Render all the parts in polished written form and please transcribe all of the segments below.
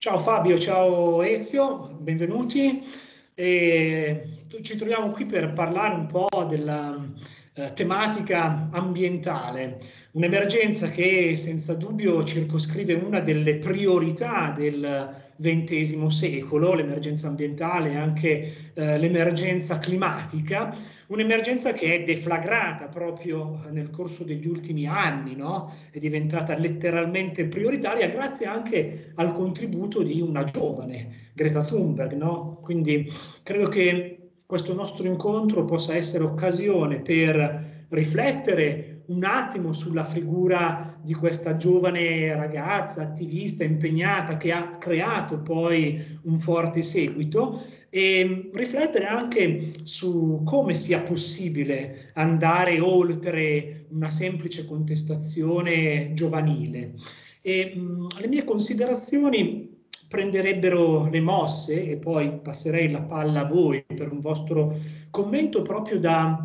Ciao Fabio, ciao Ezio, benvenuti. Ci troviamo qui per parlare un po' della tematica ambientale, un'emergenza che senza dubbio circoscrive una delle priorità del XX secolo, l'emergenza ambientale e anche l'emergenza climatica, un'emergenza che è deflagrata proprio nel corso degli ultimi anni, no? È diventata letteralmente prioritaria grazie anche al contributo di una giovane, Greta Thunberg, no? Quindi credo che questo nostro incontro possa essere occasione per riflettere un attimo sulla figura di questa giovane ragazza, attivista, impegnata, che ha creato poi un forte seguito e riflettere anche su come sia possibile andare oltre una semplice contestazione giovanile. Le mie considerazioni prenderebbero le mosse, e poi passerei la palla a voi per un vostro commento, proprio da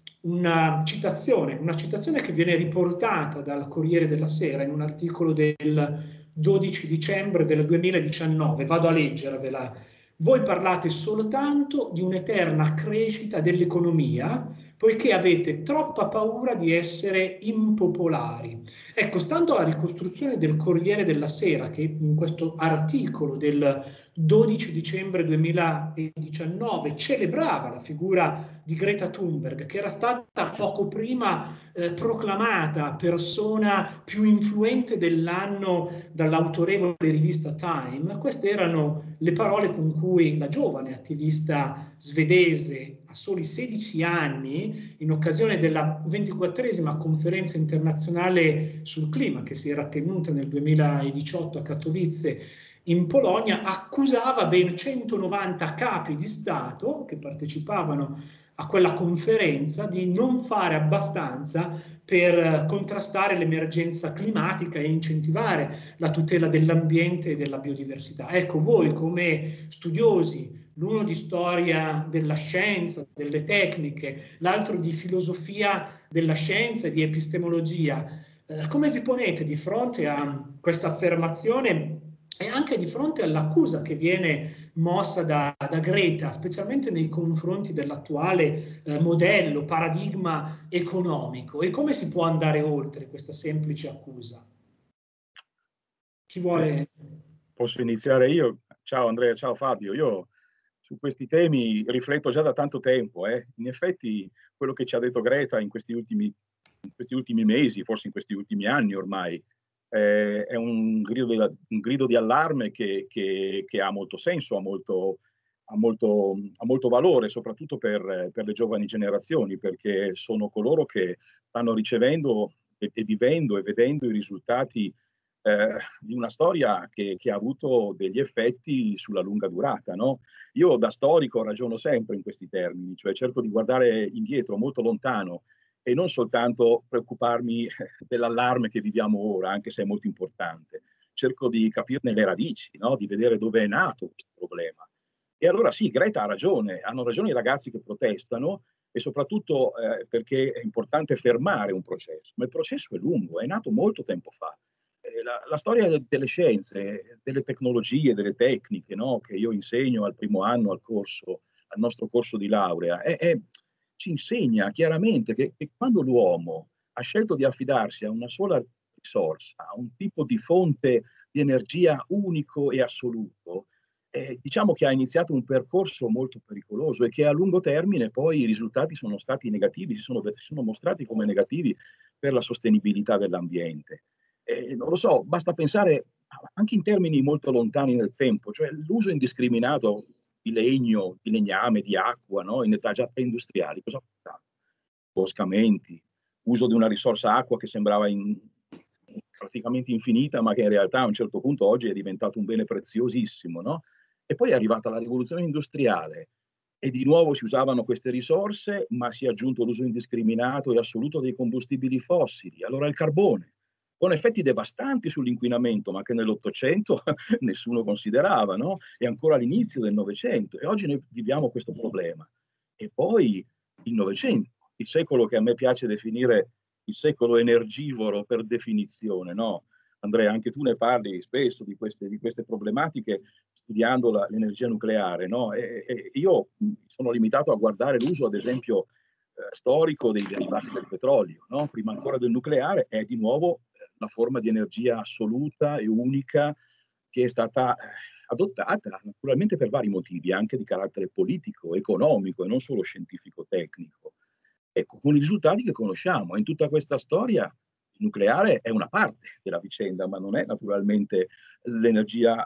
una citazione che viene riportata dal Corriere della Sera in un articolo del 12 dicembre del 2019. Vado a leggervela. Voi parlate soltanto di un'eterna crescita dell'economia, poiché avete troppa paura di essere impopolari. Ecco, stando alla ricostruzione del Corriere della Sera, che in questo articolo del 12 dicembre 2019 celebrava la figura di Greta Thunberg, che era stata poco prima proclamata persona più influente dell'anno dall'autorevole rivista Time, queste erano le parole con cui la giovane attivista svedese a soli 16 anni, in occasione della 24esima conferenza internazionale sul clima che si era tenuta nel 2018 a Katowice in Polonia, accusava ben 190 capi di Stato che partecipavano a quella conferenza di non fare abbastanza per contrastare l'emergenza climatica e incentivare la tutela dell'ambiente e della biodiversità. Ecco, voi come studiosi, l'uno di storia della scienza, delle tecniche, l'altro di filosofia della scienza e di epistemologia, come vi ponete di fronte a questa affermazione e anche di fronte all'accusa che viene mossa da Greta, specialmente nei confronti dell'attuale modello, paradigma economico, e come si può andare oltre questa semplice accusa? Chi vuole? Posso iniziare io? Ciao Andrea, ciao Fabio. Io su questi temi rifletto già da tanto tempo. In effetti quello che ci ha detto Greta in questi ultimi mesi, forse in questi ultimi anni ormai, è un grido di allarme che ha molto senso, ha molto valore, soprattutto per le giovani generazioni, perché sono coloro che stanno ricevendo e vivendo e vedendo i risultati di una storia che ha avuto degli effetti sulla lunga durata, no? Io da storico ragiono sempre in questi termini, cioè cerco di guardare indietro, molto lontano, e non soltanto preoccuparmi dell'allarme che viviamo ora, anche se è molto importante. Cerco di capirne le radici, no? Di vedere dove è nato questo problema. E allora sì, Greta ha ragione, hanno ragione i ragazzi che protestano, e soprattutto perché è importante fermare un processo, ma il processo è lungo, è nato molto tempo fa. La storia delle scienze, delle tecnologie, delle tecniche, no? Che io insegno al primo anno al nostro corso di laurea, ci insegna chiaramente che quando l'uomo ha scelto di affidarsi a una sola risorsa, a un tipo di fonte di energia unico e assoluto, diciamo che ha iniziato un percorso molto pericoloso e che a lungo termine poi i risultati sono stati negativi, si sono mostrati come negativi per la sostenibilità dell'ambiente. Non lo so, basta pensare anche in termini molto lontani nel tempo, cioè l'uso indiscriminato di legno, di legname, di acqua, no? In età già preindustriali, cosa ha portato? Boscamenti, uso di una risorsa acqua che sembrava praticamente infinita, ma che in realtà a un certo punto oggi è diventato un bene preziosissimo, no? E poi è arrivata la rivoluzione industriale e di nuovo si usavano queste risorse, ma si è aggiunto l'uso indiscriminato e assoluto dei combustibili fossili. Allora il carbone, con effetti devastanti sull'inquinamento, ma che nell'Ottocento nessuno considerava, no? E ancora all'inizio del Novecento. E oggi noi viviamo questo problema. E poi il Novecento, il secolo che a me piace definire il secolo energivoro per definizione, no? Andrea, anche tu ne parli spesso di queste problematiche studiando l'energia nucleare, no? E io sono limitato a guardare l'uso, ad esempio, storico dei derivati del petrolio, no? Prima ancora del nucleare, è di nuovo una forma di energia assoluta e unica che è stata adottata naturalmente per vari motivi, anche di carattere politico, economico e non solo scientifico-tecnico. Ecco, con i risultati che conosciamo. In tutta questa storia il nucleare è una parte della vicenda, ma non è naturalmente l'energia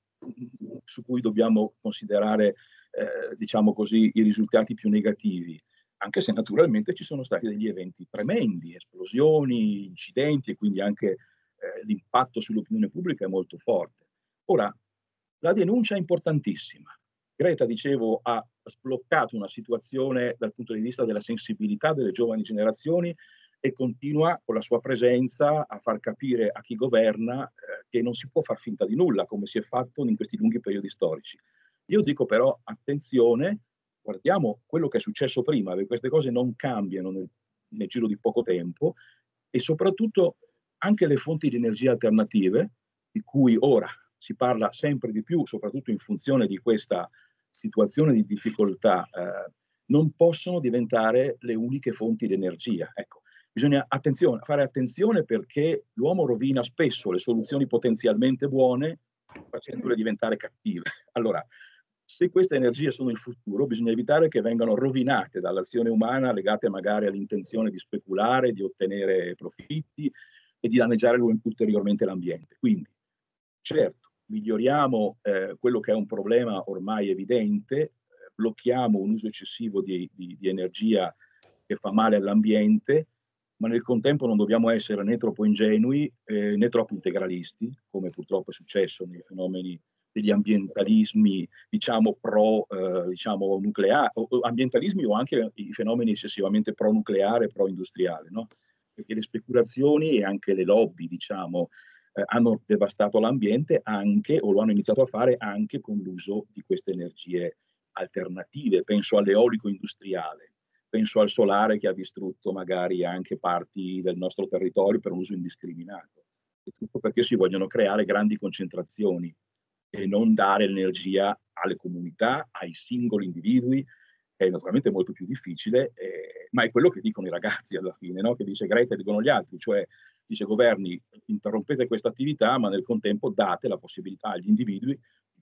su cui dobbiamo considerare, diciamo così, i risultati più negativi, anche se naturalmente ci sono stati degli eventi tremendi, esplosioni, incidenti e quindi anche l'impatto sull'opinione pubblica è molto forte. Ora, la denuncia è importantissima. Greta, dicevo, ha sbloccato una situazione dal punto di vista della sensibilità delle giovani generazioni e continua con la sua presenza a far capire a chi governa che non si può far finta di nulla, come si è fatto in questi lunghi periodi storici. Io dico però, attenzione, guardiamo quello che è successo prima, perché queste cose non cambiano nel giro di poco tempo, e soprattutto anche le fonti di energia alternative, di cui ora si parla sempre di più, soprattutto in funzione di questa situazione di difficoltà, non possono diventare le uniche fonti di energia. Ecco, bisogna fare attenzione, perché l'uomo rovina spesso le soluzioni potenzialmente buone facendole diventare cattive. Allora, se queste energie sono il futuro, bisogna evitare che vengano rovinate dall'azione umana legate magari all'intenzione di speculare, di ottenere profitti e di danneggiare ulteriormente l'ambiente. Quindi, certo, miglioriamo quello che è un problema ormai evidente, blocchiamo un uso eccessivo di energia che fa male all'ambiente, ma nel contempo non dobbiamo essere né troppo ingenui né troppo integralisti, come purtroppo è successo nei fenomeni degli ambientalismi, diciamo, diciamo, nucleari, o ambientalismi o anche i fenomeni eccessivamente pro-nucleare, pro-industriale, no? Perché le speculazioni e anche le lobby, diciamo, hanno devastato l'ambiente anche, o lo hanno iniziato a fare anche con l'uso di queste energie alternative. Penso all'eolico industriale, penso al solare che ha distrutto magari anche parti del nostro territorio per un uso indiscriminato. E tutto perché si vogliono creare grandi concentrazioni e non dare l'energia alle comunità, ai singoli individui. È naturalmente molto più difficile, ma è quello che dicono i ragazzi alla fine, no? Che dice Greta, dicono gli altri, cioè dice governi, interrompete questa attività, ma nel contempo date la possibilità agli individui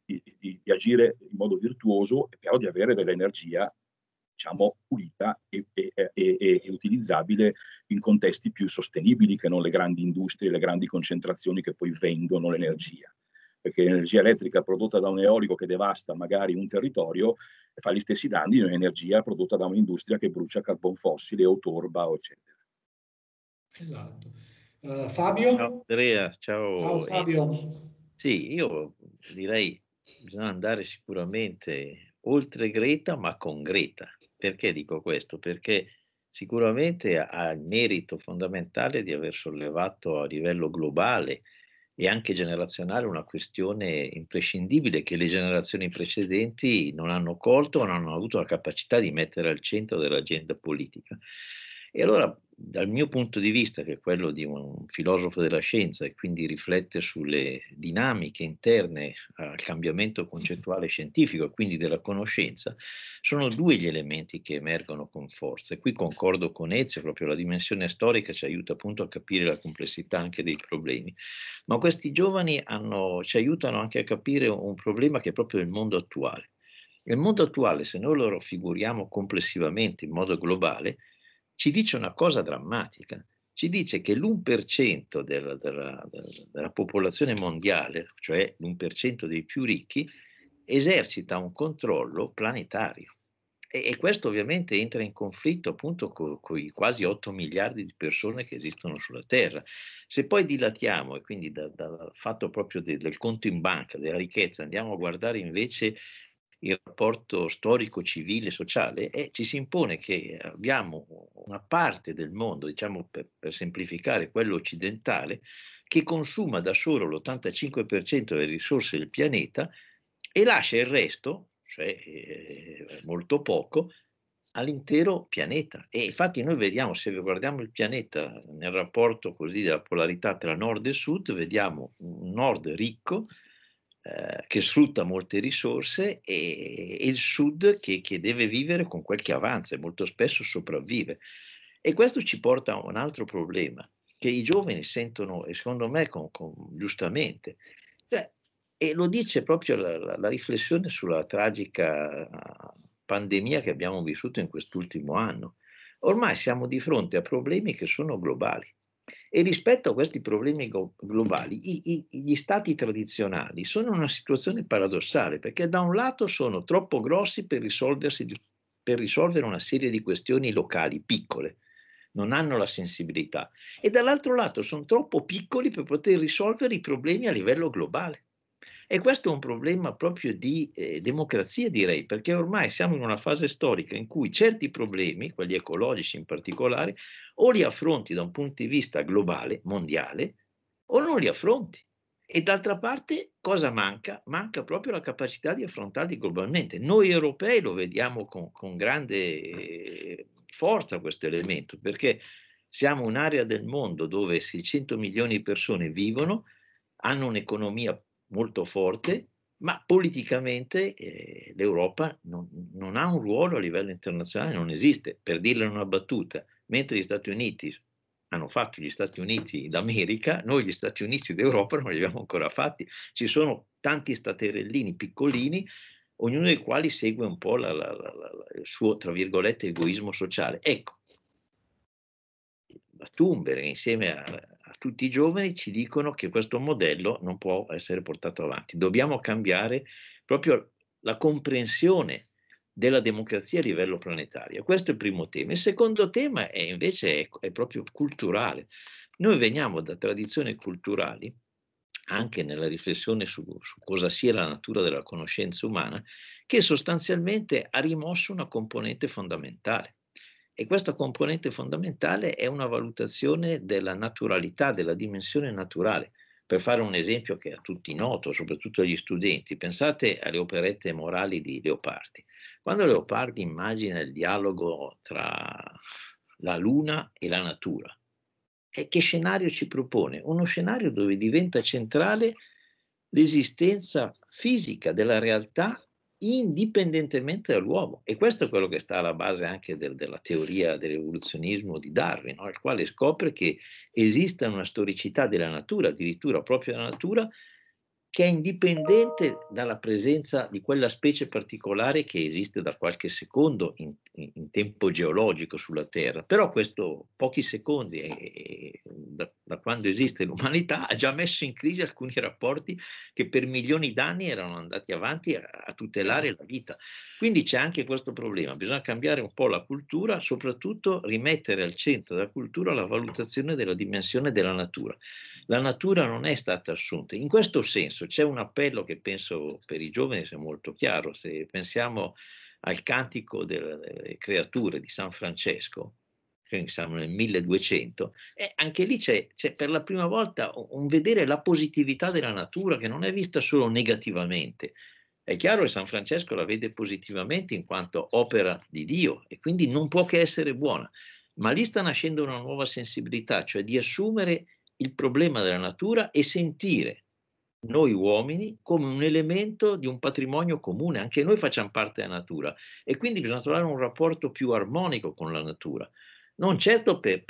di agire in modo virtuoso e però di avere dell'energia, diciamo, pulita e utilizzabile in contesti più sostenibili che non le grandi industrie, le grandi concentrazioni che poi vendono l'energia. Perché l'energia elettrica prodotta da un eolico che devasta magari un territorio fa gli stessi danni di un'energia prodotta da un'industria che brucia carbon fossile o torba, eccetera. Esatto. Fabio? Ciao Andrea, Ciao ciao. Fabio. Sì, io direi bisogna andare sicuramente oltre Greta, ma con Greta. Perché dico questo? Perché sicuramente ha il merito fondamentale di aver sollevato a livello globale e anche generazionale una questione imprescindibile che le generazioni precedenti non hanno colto o non hanno avuto la capacità di mettere al centro dell'agenda politica. E allora, dal mio punto di vista, che è quello di un filosofo della scienza e quindi riflette sulle dinamiche interne al cambiamento concettuale scientifico e quindi della conoscenza, sono due gli elementi che emergono con forza. E qui concordo con Ezio, proprio la dimensione storica ci aiuta appunto a capire la complessità anche dei problemi. Ma questi giovani ci aiutano anche a capire un problema che è proprio il mondo attuale. Il mondo attuale, se noi lo raffiguriamo complessivamente in modo globale, ci dice una cosa drammatica. Ci dice che l'1% della popolazione mondiale, cioè l'1% dei più ricchi, esercita un controllo planetario. E questo ovviamente entra in conflitto appunto con i quasi 8 miliardi di persone che esistono sulla Terra. Se poi dilatiamo e quindi dal fatto proprio del conto in banca, della ricchezza, andiamo a guardare invece il rapporto storico, civile, sociale, ci si impone che abbiamo una parte del mondo, diciamo per semplificare quello occidentale, che consuma da solo l'85% delle risorse del pianeta e lascia il resto, cioè molto poco, all'intero pianeta. E infatti noi vediamo, se guardiamo il pianeta nel rapporto così della polarità tra nord e sud, vediamo un nord ricco che sfrutta molte risorse e il sud che deve vivere con quel che avanza e molto spesso sopravvive. E questo ci porta a un altro problema, che i giovani sentono, e secondo me giustamente, cioè, e lo dice proprio la riflessione sulla tragica pandemia che abbiamo vissuto in quest'ultimo anno. Ormai siamo di fronte a problemi che sono globali. E rispetto a questi problemi globali, gli stati tradizionali sono in una situazione paradossale, perché da un lato sono troppo grossi per risolvere una serie di questioni locali, piccole, non hanno la sensibilità, e dall'altro lato sono troppo piccoli per poter risolvere i problemi a livello globale. E questo è un problema proprio di democrazia, direi, perché ormai siamo in una fase storica in cui certi problemi, quelli ecologici in particolare, o li affronti da un punto di vista globale, mondiale, o non li affronti. E d'altra parte cosa manca? Manca proprio la capacità di affrontarli globalmente. Noi europei lo vediamo con grande forza questo elemento, perché siamo un'area del mondo dove 600 milioni di persone vivono, hanno un'economia molto forte, ma politicamente l'Europa non ha un ruolo a livello internazionale, non esiste. Per dirla in una battuta, mentre gli Stati Uniti hanno fatto gli Stati Uniti d'America, noi gli Stati Uniti d'Europa non li abbiamo ancora fatti. Ci sono tanti staterellini piccolini, ognuno dei quali segue un po' il suo, tra virgolette, egoismo sociale. Ecco, la Thunberg insieme a tutti i giovani ci dicono che questo modello non può essere portato avanti. Dobbiamo cambiare proprio la comprensione della democrazia a livello planetario. Questo è il primo tema. Il secondo tema è invece è proprio culturale. Noi veniamo da tradizioni culturali, anche nella riflessione su cosa sia la natura della conoscenza umana, che sostanzialmente ha rimosso una componente fondamentale. E questa componente fondamentale è una valutazione della naturalità, della dimensione naturale. Per fare un esempio che è a tutti noto, soprattutto agli studenti, pensate alle operette morali di Leopardi. Quando Leopardi immagina il dialogo tra la luna e la natura, e che scenario ci propone? Uno scenario dove diventa centrale l'esistenza fisica della realtà indipendentemente dall'uomo, e questo è quello che sta alla base anche della teoria dell'evoluzionismo di Darwin, no? Il quale scopre che esiste una storicità della natura, addirittura proprio della natura, che è indipendente dalla presenza di quella specie particolare che esiste da qualche secondo in tempo geologico sulla Terra. Però questo pochi secondi da quando esiste l'umanità ha già messo in crisi alcuni rapporti che per milioni d'anni erano andati avanti a tutelare la vita. Quindi c'è anche questo problema, bisogna cambiare un po' la cultura, soprattutto rimettere al centro della cultura la valutazione della dimensione della natura. La natura non è stata assunta. In questo senso c'è un appello che penso per i giovani sia molto chiaro. Se pensiamo al cantico delle creature di San Francesco, quindi siamo nel 1200, e anche lì c'è per la prima volta un vedere la positività della natura che non è vista solo negativamente. È chiaro che San Francesco la vede positivamente in quanto opera di Dio e quindi non può che essere buona, ma lì sta nascendo una nuova sensibilità, cioè di assumere il problema della natura e sentire noi uomini come un elemento di un patrimonio comune. Anche noi facciamo parte della natura e quindi bisogna trovare un rapporto più armonico con la natura, non certo per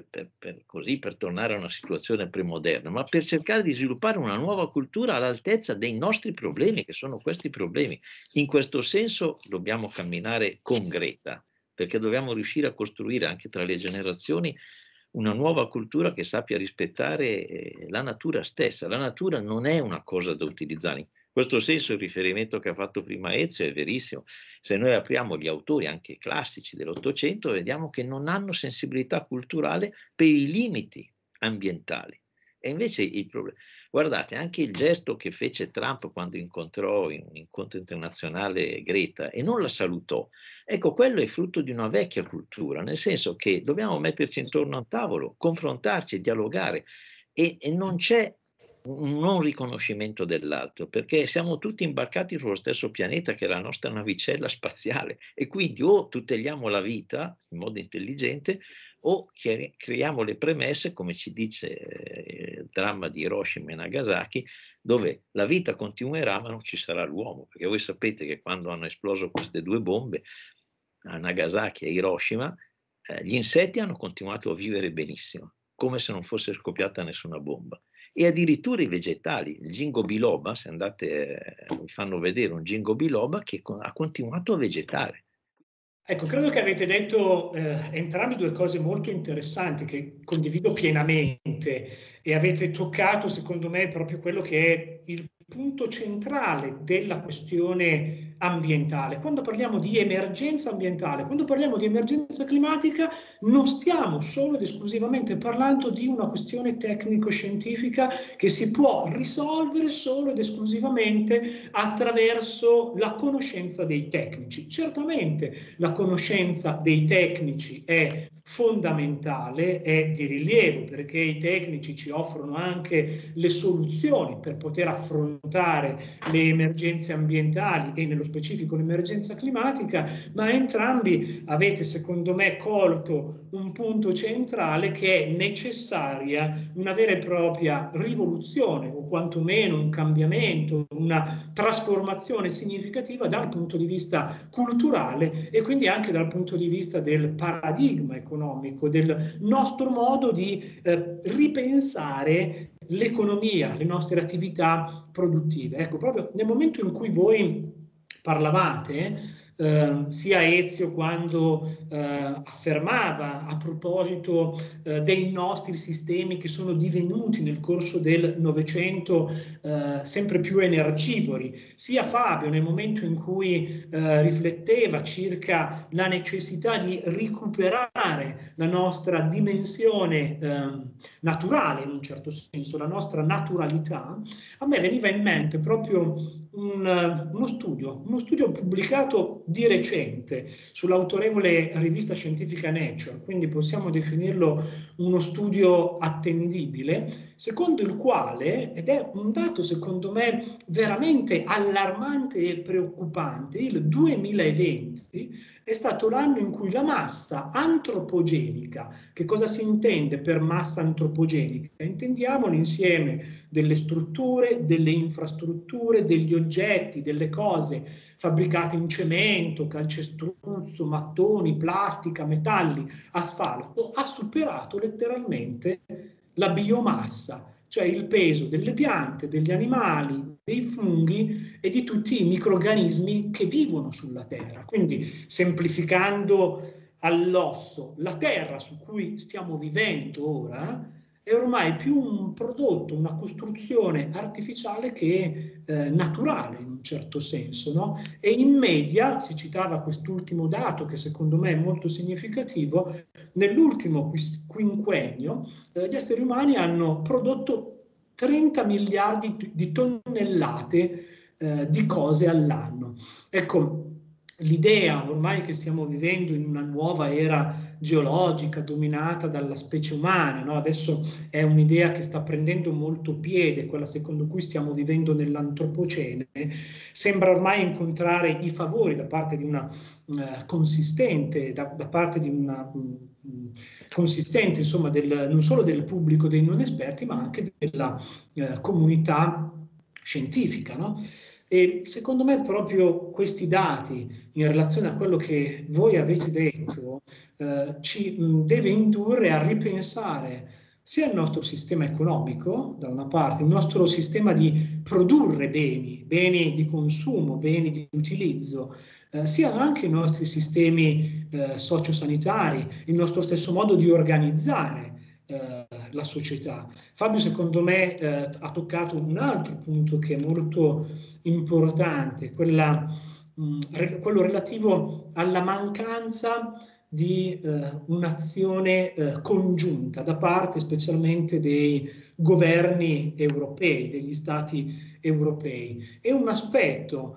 tornare a una situazione premoderna, ma per cercare di sviluppare una nuova cultura all'altezza dei nostri problemi, che sono questi problemi. In questo senso dobbiamo camminare con Greta, perché dobbiamo riuscire a costruire anche tra le generazioni una nuova cultura che sappia rispettare la natura stessa. La natura non è una cosa da utilizzare. In questo senso il riferimento che ha fatto prima Ezio è verissimo. Se noi apriamo gli autori anche classici dell'Ottocento, vediamo che non hanno sensibilità culturale per i limiti ambientali. E invece il problema, guardate, anche il gesto che fece Trump quando incontrò in un incontro internazionale Greta e non la salutò, ecco, quello è frutto di una vecchia cultura, nel senso che dobbiamo metterci intorno a un tavolo, confrontarci, dialogare, e non c'è un non riconoscimento dell'altro, perché siamo tutti imbarcati sullo stesso pianeta che è la nostra navicella spaziale, e quindi o tuteliamo la vita in modo intelligente o creiamo le premesse, come ci dice il dramma di Hiroshima e Nagasaki, dove la vita continuerà ma non ci sarà l'uomo, perché voi sapete che quando hanno esploso queste due bombe a Nagasaki e Hiroshima, gli insetti hanno continuato a vivere benissimo, come se non fosse scoppiata nessuna bomba. E addirittura i vegetali, il ginkgo biloba, se andate, vi fanno vedere un ginkgo biloba che ha continuato a vegetare. Ecco, credo che avete detto entrambi due cose molto interessanti che condivido pienamente, e avete toccato, secondo me, proprio quello che è il punto centrale della questione ambientale. Quando parliamo di emergenza ambientale, quando parliamo di emergenza climatica, non stiamo solo ed esclusivamente parlando di una questione tecnico-scientifica che si può risolvere solo ed esclusivamente attraverso la conoscenza dei tecnici. Certamente la conoscenza dei tecnici è fondamentale, è di rilievo, perché i tecnici ci offrono anche le soluzioni per poter affrontare le emergenze ambientali e nello specifico l'emergenza climatica, ma entrambi avete, secondo me, colto un punto centrale, che è necessaria una vera e propria rivoluzione, o quantomeno un cambiamento, una trasformazione significativa dal punto di vista culturale e quindi anche dal punto di vista del paradigma economico, del nostro modo di ripensare l'economia, le nostre attività produttive. Ecco, proprio nel momento in cui voi parlavate, sia Ezio quando affermava a proposito dei nostri sistemi che sono divenuti nel corso del Novecento sempre più energivori, sia Fabio nel momento in cui rifletteva circa la necessità di recuperare la nostra dimensione naturale, in un certo senso, la nostra naturalità, a me veniva in mente proprio uno studio pubblicato di recente sull'autorevole rivista scientifica Nature, quindi possiamo definirlo uno studio attendibile, secondo il quale, ed è un dato secondo me veramente allarmante e preoccupante, il 2020 è stato l'anno in cui la massa antropogenica, che cosa si intende per massa antropogenica? Intendiamo l'insieme delle strutture, delle infrastrutture, degli oggetti, delle cose fabbricate in cemento, calcestruzzo, mattoni, plastica, metalli, asfalto, ha superato letteralmente la biomassa, cioè il peso delle piante, degli animali, dei funghi e di tutti i microrganismi che vivono sulla Terra. Quindi, semplificando all'osso, la Terra su cui stiamo vivendo ora è ormai più un prodotto, una costruzione artificiale che naturale in un certo senso, no? E in media, si citava quest'ultimo dato che secondo me è molto significativo, nell'ultimo quinquennio gli esseri umani hanno prodotto 30 miliardi di tonnellate di cose all'anno. Ecco, l'idea ormai che stiamo vivendo in una nuova era geologica dominata dalla specie umana, no? Adesso è un'idea che sta prendendo molto piede, quella secondo cui stiamo vivendo nell'antropocene, sembra ormai incontrare i favori da parte di una consistente, da parte di una consistente, insomma, non solo del pubblico dei non esperti, ma anche della comunità scientifica, no? E secondo me proprio questi dati, in relazione a quello che voi avete detto, ci deve indurre a ripensare sia il nostro sistema economico, da una parte, il nostro sistema di produrre beni di consumo, beni di utilizzo, sia anche i nostri sistemi sociosanitari, il nostro stesso modo di organizzare la società. Fabio, secondo me, ha toccato un altro punto che è molto importante, quello relativo alla mancanza di un'azione congiunta da parte specialmente dei governi europei, degli stati europei. E un aspetto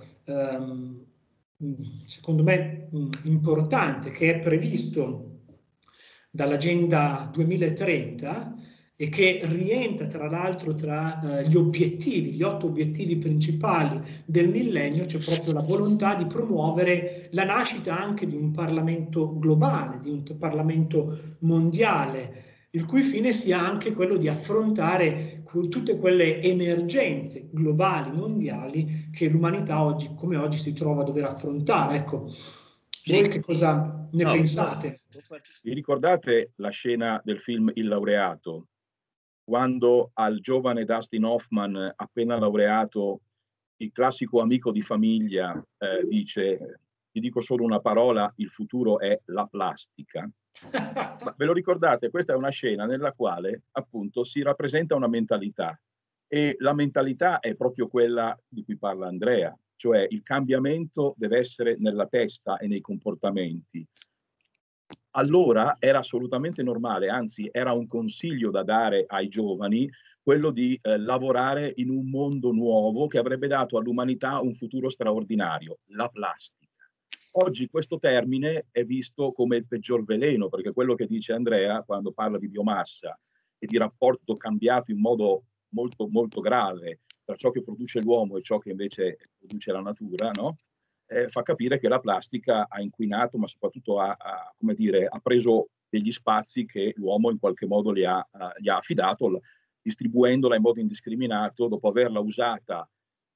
secondo me importante che è previsto dall'Agenda 2030 e che rientra tra l'altro tra gli 8 obiettivi principali del millennio, c'è proprio la volontà di promuovere la nascita anche di un Parlamento globale, di un Parlamento mondiale, il cui fine sia anche quello di affrontare tutte quelle emergenze globali, mondiali, che l'umanità oggi, come oggi, si trova a dover affrontare. Ecco, voi che cosa ne pensate? Vi ricordate la scena del film Il laureato, quando al giovane Dustin Hoffman, appena laureato, il classico amico di famiglia dice: ti dico solo una parola, il futuro è la plastica. Ma ve lo ricordate? Questa è una scena nella quale appunto si rappresenta una mentalità, e la mentalità è proprio quella di cui parla Andrea, cioè il cambiamento deve essere nella testa e nei comportamenti. Allora era assolutamente normale, anzi era un consiglio da dare ai giovani, quello di lavorare in un mondo nuovo che avrebbe dato all'umanità un futuro straordinario, la plastica. Oggi questo termine è visto come il peggior veleno, perché quello che dice Andrea quando parla di biomassa e di rapporto cambiato in modo molto, molto grave tra ciò che produce l'uomo e ciò che invece produce la natura, no? Fa capire che la plastica ha inquinato, ma soprattutto come dire, ha preso degli spazi che l'uomo in qualche modo gli ha affidato, distribuendola in modo indiscriminato dopo averla usata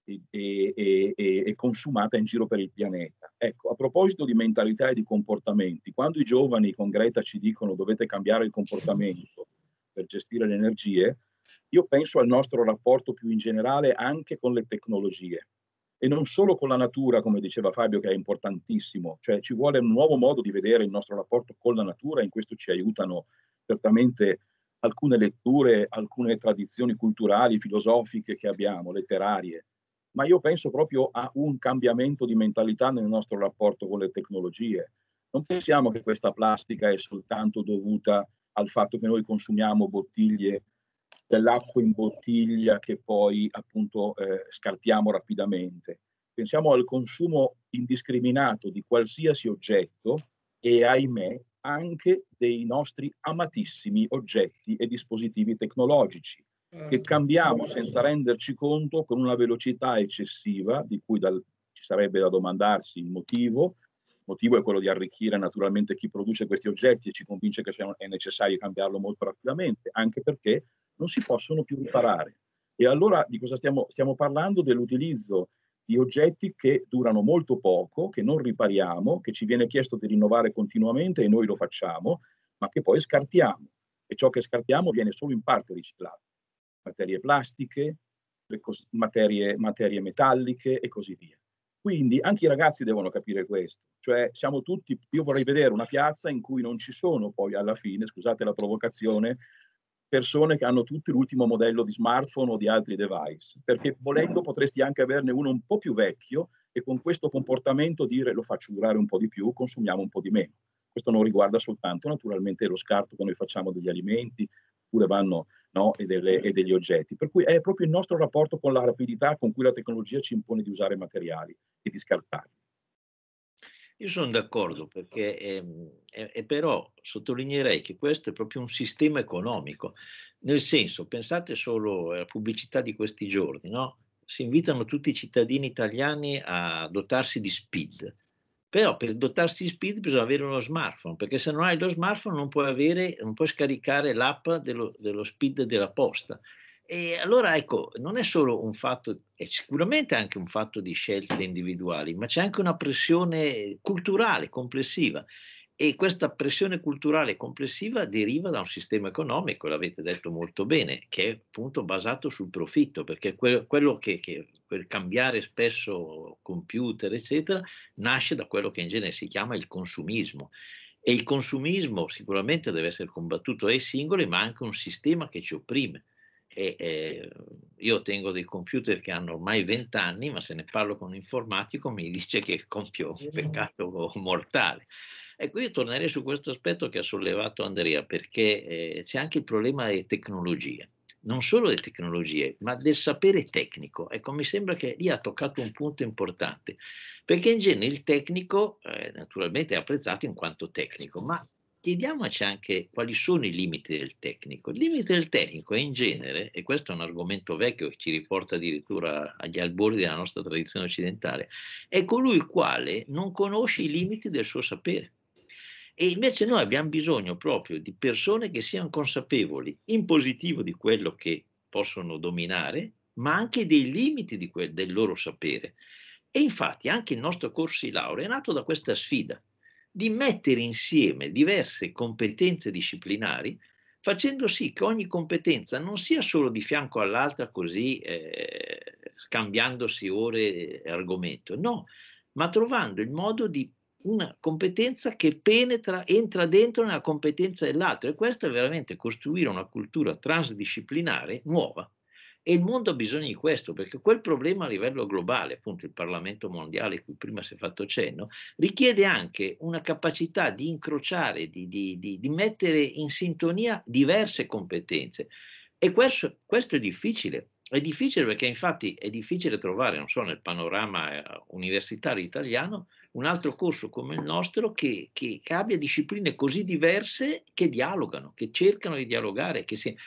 e consumata in giro per il pianeta. Ecco, a proposito di mentalità e di comportamenti, quando i giovani con Greta ci dicono dovete cambiare il comportamento per gestire le energie, io penso al nostro rapporto più in generale anche con le tecnologie. E non solo con la natura, come diceva Fabio, che è importantissimo, cioè ci vuole un nuovo modo di vedere il nostro rapporto con la natura, in questo ci aiutano certamente alcune letture, alcune tradizioni culturali, filosofiche che abbiamo, letterarie, ma io penso proprio a un cambiamento di mentalità nel nostro rapporto con le tecnologie. Non pensiamo che questa plastica è soltanto dovuta al fatto che noi consumiamo bottiglie dell'acqua in bottiglia che poi appunto scartiamo rapidamente. Pensiamo al consumo indiscriminato di qualsiasi oggetto e, ahimè, anche dei nostri amatissimi oggetti e dispositivi tecnologici, che cambiamo senza renderci conto con una velocità eccessiva, di cui ci sarebbe da domandarsi il motivo. Il motivo è quello di arricchire naturalmente chi produce questi oggetti e ci convince che è necessario cambiarlo molto rapidamente, anche perché non si possono più riparare. E allora di cosa stiamo parlando? Dell'utilizzo di oggetti che durano molto poco, che non ripariamo, che ci viene chiesto di rinnovare continuamente e noi lo facciamo, ma che poi scartiamo. E ciò che scartiamo viene solo in parte riciclato. Materie plastiche, materie metalliche e così via. Quindi anche i ragazzi devono capire questo, cioè siamo tutti, io vorrei vedere una piazza in cui non ci sono poi alla fine, scusate la provocazione, persone che hanno tutti l'ultimo modello di smartphone o di altri device, perché volendo potresti anche averne uno un po' più vecchio e con questo comportamento dire lo faccio durare un po' di più, consumiamo un po' di meno. Questo non riguarda soltanto naturalmente lo scarto che noi facciamo degli alimenti, oppure vanno, no, e degli oggetti. Per cui è proprio il nostro rapporto con la rapidità con cui la tecnologia ci impone di usare materiali e di scartarli. Io sono d'accordo perché però sottolineerei che questo è proprio un sistema economico, nel senso, pensate solo alla pubblicità di questi giorni, no? Si invitano tutti i cittadini italiani a dotarsi di SPID, però per dotarsi di SPID bisogna avere uno smartphone, perché se non hai lo smartphone non puoi scaricare l'app dello SPID della posta. E allora ecco, non è solo un fatto, è sicuramente anche un fatto di scelte individuali, ma c'è anche una pressione culturale complessiva. E questa pressione culturale complessiva deriva da un sistema economico, l'avete detto molto bene, che è appunto basato sul profitto, perché quello che per cambiare spesso computer, eccetera, nasce da quello che in genere si chiama il consumismo. E il consumismo sicuramente deve essere combattuto dai singoli, ma anche un sistema che ci opprime. Io tengo dei computer che hanno ormai 20 anni, ma se ne parlo con un informatico mi dice che compio un peccato mortale. Ecco, io tornerei su questo aspetto che ha sollevato Andrea, perché c'è anche il problema delle tecnologie, non solo delle tecnologie, ma del sapere tecnico. Ecco, mi sembra che lì ha toccato un punto importante, perché in genere il tecnico naturalmente è apprezzato in quanto tecnico, ma chiediamoci anche quali sono i limiti del tecnico. Il limite del tecnico è in genere, e questo è un argomento vecchio che ci riporta addirittura agli albori della nostra tradizione occidentale, è colui il quale non conosce i limiti del suo sapere. E invece noi abbiamo bisogno proprio di persone che siano consapevoli in positivo di quello che possono dominare, ma anche dei limiti del loro sapere. E infatti anche il nostro corso di laurea è nato da questa sfida di mettere insieme diverse competenze disciplinari, facendo sì che ogni competenza non sia solo di fianco all'altra così scambiandosi ore e argomento, no, ma trovando il modo di una competenza che entra dentro nella competenza dell'altro, e questo è veramente costruire una cultura transdisciplinare nuova. E il mondo ha bisogno di questo, perché quel problema a livello globale, appunto il Parlamento mondiale, di cui prima si è fatto cenno, richiede anche una capacità di incrociare, di mettere in sintonia diverse competenze. E questo è difficile. È difficile perché infatti è difficile trovare, non so, nel panorama universitario italiano, un altro corso come il nostro che abbia discipline così diverse che dialogano, che cercano di dialogare.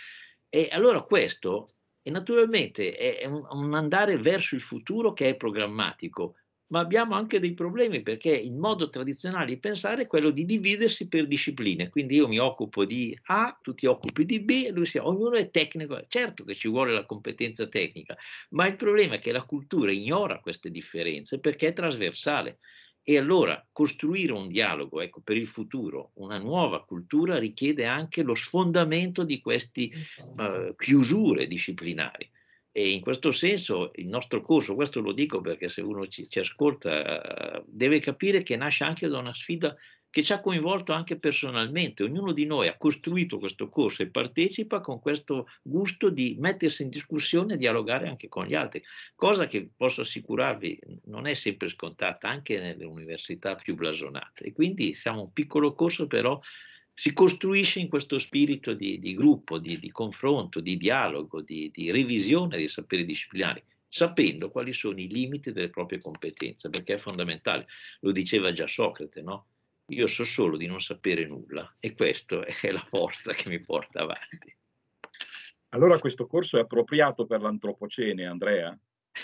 E allora questo... E naturalmente è un andare verso il futuro che è programmatico, ma abbiamo anche dei problemi perché il modo tradizionale di pensare è quello di dividersi per discipline. Quindi io mi occupo di A, tu ti occupi di B, e ognuno è tecnico. Certo che ci vuole la competenza tecnica, ma il problema è che la cultura ignora queste differenze perché è trasversale. E allora costruire un dialogo, ecco, per il futuro, una nuova cultura richiede anche lo sfondamento di queste chiusure disciplinari. E in questo senso il nostro corso, questo lo dico perché se uno ci ascolta, deve capire che nasce anche da una sfida che ci ha coinvolto anche personalmente. Ognuno di noi ha costruito questo corso e partecipa con questo gusto di mettersi in discussione e dialogare anche con gli altri, cosa che posso assicurarvi non è sempre scontata anche nelle università più blasonate. E quindi siamo un piccolo corso, però si costruisce in questo spirito di gruppo, di confronto, di dialogo, di revisione dei saperi disciplinari, sapendo quali sono i limiti delle proprie competenze, perché è fondamentale. Lo diceva già Socrate, no? Io so solo di non sapere nulla e questa è la forza che mi porta avanti. Allora questo corso è appropriato per l'antropocene, Andrea?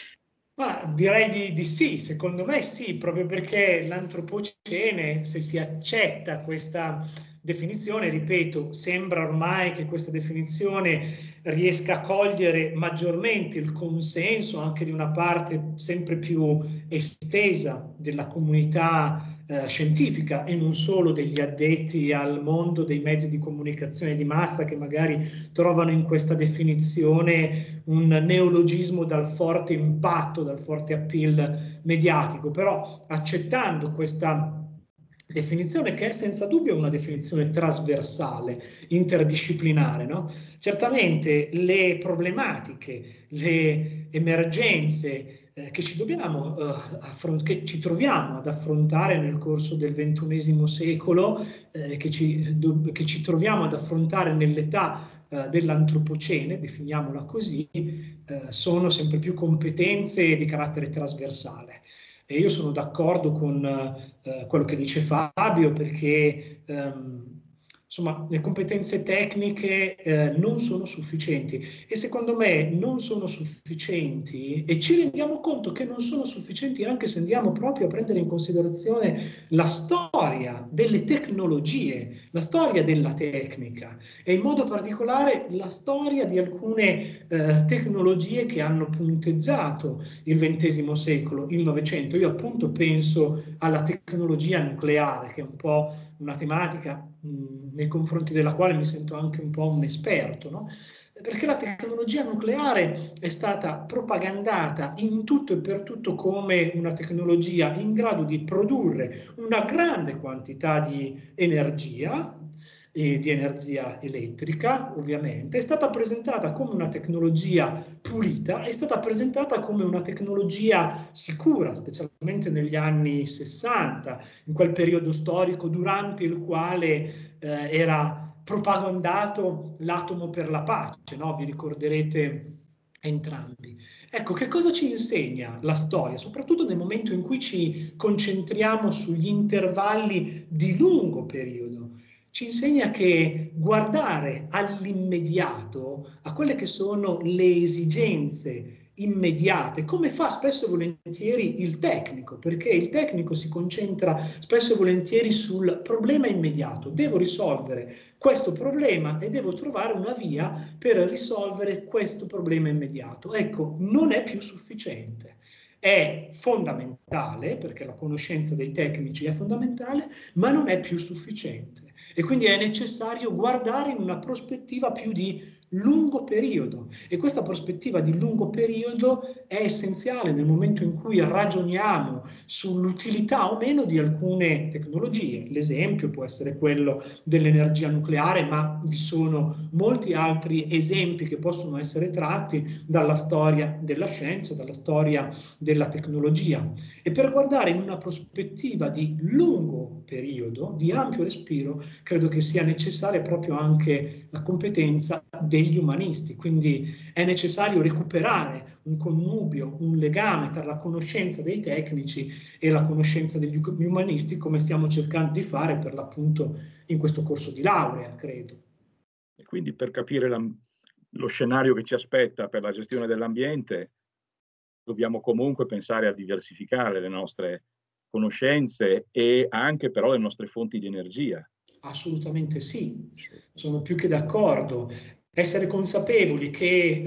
Ma direi di sì, secondo me sì, proprio perché l'antropocene, se si accetta questa definizione, ripeto, sembra ormai che questa definizione riesca a cogliere maggiormente il consenso anche di una parte sempre più estesa della comunità scientifica e non solo degli addetti al mondo dei mezzi di comunicazione di massa che magari trovano in questa definizione un neologismo dal forte impatto, dal forte appeal mediatico, però accettando questa definizione che è senza dubbio una definizione trasversale, interdisciplinare, no? Certamente le problematiche, le emergenze che ci troviamo ad affrontare nel corso del XXI secolo, che ci troviamo ad affrontare nell'età dell'antropocene, definiamola così, sono sempre più competenze di carattere trasversale. E io sono d'accordo con quello che dice Fabio, perché insomma, le competenze tecniche non sono sufficienti e secondo me non sono sufficienti e ci rendiamo conto che non sono sufficienti anche se andiamo proprio a prendere in considerazione la storia delle tecnologie, la storia della tecnica e in modo particolare la storia di alcune tecnologie che hanno punteggiato il XX secolo, il Novecento. Io appunto penso alla tecnologia nucleare, che è un po' una tematica nei confronti della quale mi sento anche un po' un esperto, no? Perché la tecnologia nucleare è stata propagandata in tutto e per tutto come una tecnologia in grado di produrre una grande quantità di energia, e di energia elettrica, ovviamente, è stata presentata come una tecnologia pulita, è stata presentata come una tecnologia sicura, specialmente negli anni 60, in quel periodo storico durante il quale era propagandato l'atomo per la pace, no? Vi ricorderete entrambi. Ecco, che cosa ci insegna la storia, soprattutto nel momento in cui ci concentriamo sugli intervalli di lungo periodo? ci insegna che guardare all'immediato, a quelle che sono le esigenze immediate, come fa spesso e volentieri il tecnico, perché il tecnico si concentra spesso e volentieri sul problema immediato. Devo risolvere questo problema e devo trovare una via per risolvere questo problema immediato. Ecco, non è più sufficiente. È fondamentale, perché la conoscenza dei tecnici è fondamentale, ma non è più sufficiente. E quindi è necessario guardare in una prospettiva più di lungo periodo, e questa prospettiva di lungo periodo è essenziale nel momento in cui ragioniamo sull'utilità o meno di alcune tecnologie. L'esempio può essere quello dell'energia nucleare, ma vi sono molti altri esempi che possono essere tratti dalla storia della scienza, dalla storia della tecnologia. E per guardare in una prospettiva di lungo periodo, di ampio respiro, credo che sia necessaria proprio anche la competenza degli umanisti, quindi è necessario recuperare un connubio, un legame tra la conoscenza dei tecnici e la conoscenza degli umanisti, come stiamo cercando di fare per l'appunto in questo corso di laurea, credo. E quindi per capire lo scenario che ci aspetta per la gestione dell'ambiente, dobbiamo comunque pensare a diversificare le nostre conoscenze e anche però le nostre fonti di energia. Assolutamente sì, sono più che d'accordo. Essere consapevoli che,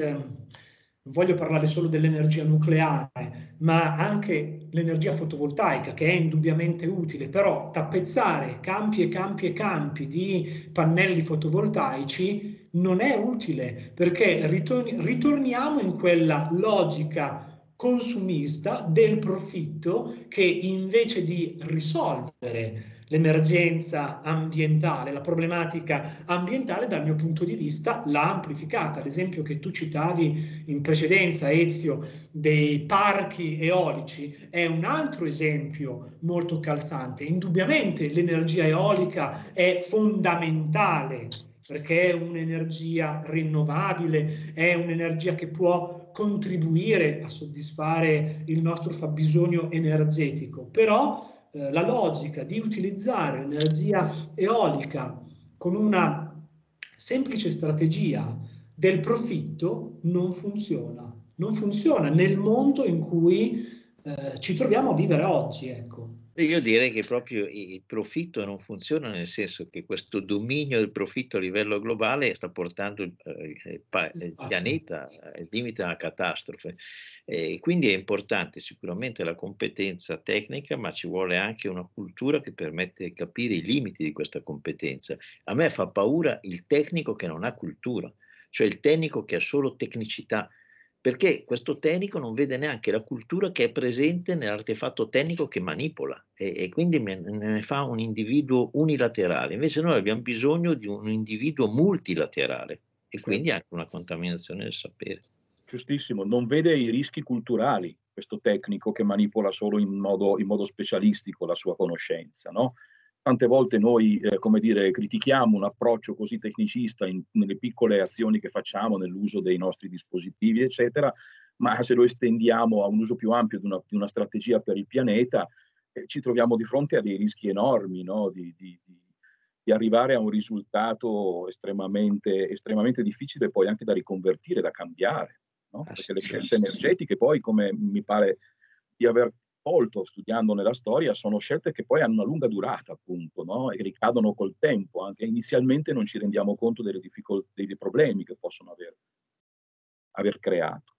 non voglio parlare solo dell'energia nucleare, ma anche l'energia fotovoltaica, che è indubbiamente utile, però tappezzare campi e campi e campi di pannelli fotovoltaici non è utile, perché ritorniamo in quella logica consumista del profitto che invece di risolvere l'emergenza ambientale, la problematica ambientale, dal mio punto di vista l'ha amplificata. L'esempio che tu citavi in precedenza, Ezio, dei parchi eolici è un altro esempio molto calzante. Indubbiamente l'energia eolica è fondamentale perché è un'energia rinnovabile, è un'energia che può contribuire a soddisfare il nostro fabbisogno energetico, però la logica di utilizzare l'energia eolica con una semplice strategia del profitto non funziona. Non funziona nel mondo in cui ci troviamo a vivere oggi, ecco. Io direi che proprio il profitto non funziona, nel senso che questo dominio del profitto a livello globale sta portando il pianeta al limite a una catastrofe. Quindi è importante sicuramente la competenza tecnica, ma ci vuole anche una cultura che permette di capire i limiti di questa competenza. A me fa paura il tecnico che non ha cultura, cioè il tecnico che ha solo tecnicità, perché questo tecnico non vede neanche la cultura che è presente nell'artefatto tecnico che manipola, e quindi ne fa un individuo unilaterale. Invece noi abbiamo bisogno di un individuo multilaterale e quindi anche una contaminazione del sapere. Giustissimo, non vede i rischi culturali questo tecnico che manipola solo in modo specialistico la sua conoscenza, no? Tante volte noi, come dire, critichiamo un approccio così tecnicista nelle piccole azioni che facciamo, nell'uso dei nostri dispositivi, eccetera, ma se lo estendiamo a un uso più ampio di una strategia per il pianeta, ci troviamo di fronte a dei rischi enormi, no? Di arrivare a un risultato estremamente difficile poi anche da riconvertire, da cambiare, no? Perché le scelte energetiche poi, come mi pare di aver colto studiando nella storia, sono scelte che poi hanno una lunga durata, appunto, no? E ricadono col tempo. Anche inizialmente non ci rendiamo conto delle difficoltà, dei problemi che possono aver creato.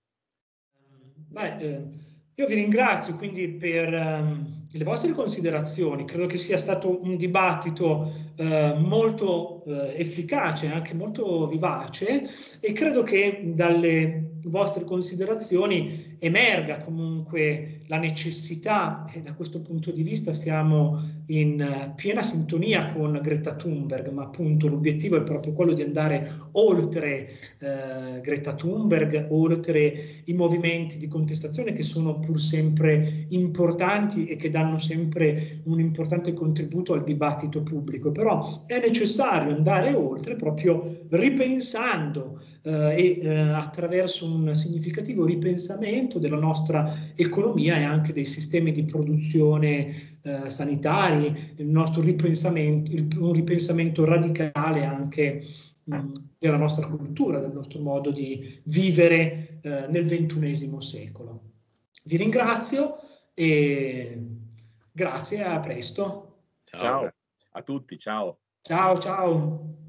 Io vi ringrazio quindi per le vostre considerazioni. Credo che sia stato un dibattito molto efficace, anche molto vivace, e credo che dalle vostre considerazioni emerga comunque la necessità, e da questo punto di vista siamo in piena sintonia con Greta Thunberg, ma appunto l'obiettivo è proprio quello di andare oltre Greta Thunberg, oltre i movimenti di contestazione che sono pur sempre importanti e che danno sempre un importante contributo al dibattito pubblico, però è necessario andare oltre proprio ripensando e attraverso un significativo ripensamento della nostra economia e anche dei sistemi di produzione sanitari, un ripensamento radicale anche della nostra cultura, del nostro modo di vivere nel XXI secolo. Vi ringrazio e grazie, a presto. Ciao a tutti, ciao. Ciao, ciao.